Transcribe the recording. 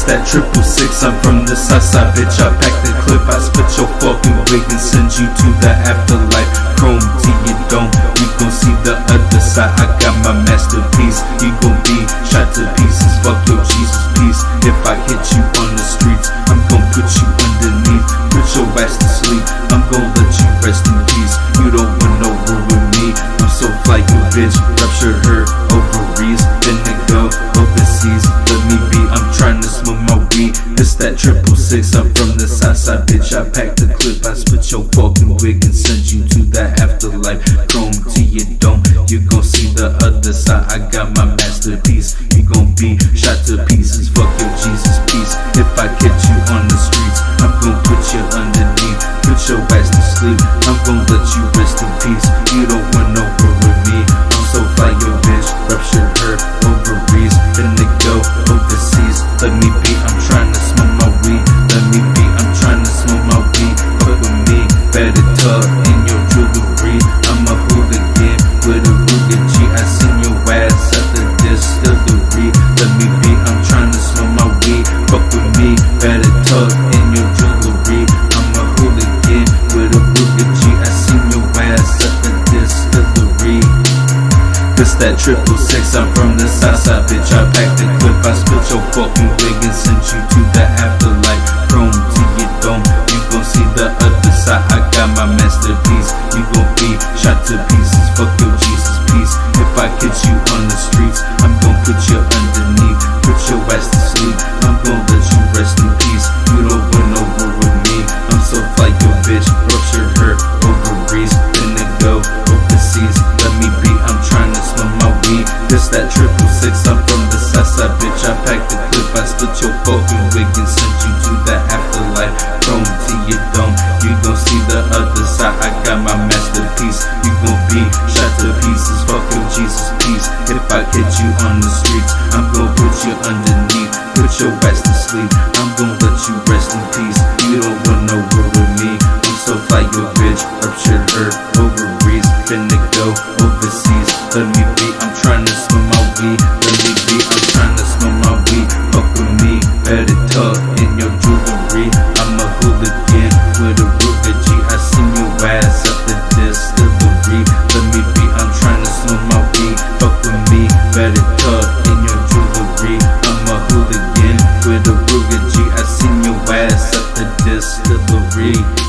This that 666, I'm from the south side, bitch. I pack the clip, I split your fucking wig and send you to the afterlife. Chrome to your dome, you gon' see the other side. I got my masterpiece, you gon' be shot to pieces. Fuck your Jesus peace. If I hit you on the streets, I'm gon' put you underneath, put your ass to sleep. I'm gon' let you rest in peace. You don't want no war with me. I'm so fly, you bitch. Rupture her ovaries, then they go overseas. Let me be, I'm trying to smoke my weed. It's that 666, I'm from the south side, bitch. I pack the clip, I split your fucking wig and send you to the afterlife. Chrome to your dome, you gon' see the other side. I got my masterpiece, you gon' be shot to pieces. Fuck your Jesus peace. If I catch you on the streets, I'm gon' put you underneath, put your ass to sleep. I'm gon' let you rest in peace. You don't want no war with me. I'm so fly, your bitch. Rupture her ovaries, then they go overseas. Let me be, I'm trying to smoke my weed. Let me be, I'm trying to smoke my weed. Fuck with me, better tuck in your jewelry. I'm a hooligan with a Ruger G. I send your ass at the distillery. Let me be, I'm trying to smoke my weed. Fuck with me, better tuck in your jewelry. I'm a hooligan with a Ruger G. I send your ass at the distillery. This that 666, I'm from the south side, bitch. I pack the clip, I split your fucking wig and sent you to the afterlife. Chrome to your dome, you gon' see the other side. I got my masterpiece, you gon' be shot to pieces. Fuck your Jesus peace. If I catch you on the streets, I'm gon' put you underneath, put your ass to sleep. I'm gon' let you rest in peace. You don't want no war with me. I'm so fly, your bitch. Rupture her ovaries, then they go overseas. Let me be, I'm trying to smoke my weed. This that 666, I'm from the south side, bitch. I pack the clip, I split your fucking wig and sent you to the afterlife. Chrome to your dome, you gon' see the other side. I got my masterpiece, you gon' be shot to pieces. Fuck your Jesus peace. If I catch you on the streets, I'm gon' put you underneath, put your ass to sleep. I'm gon' let you rest in peace. You don't want no war with me. I'm so fly, your bitch. Rupture her ovaries, then they go overseas. Let me be, I'm trying to smoke my weed. Let me be, I'm trying to smoke my weed. Fuck with me, better tuck in your jewelry. I'm a hooligan with a Ruger G. I seen your ass at the distillery. Let me be, I'm trying to smoke my weed. Fuck with me, better tuck in your jewelry. I'm a hooligan with a Ruger G. I seen your ass at the distillery.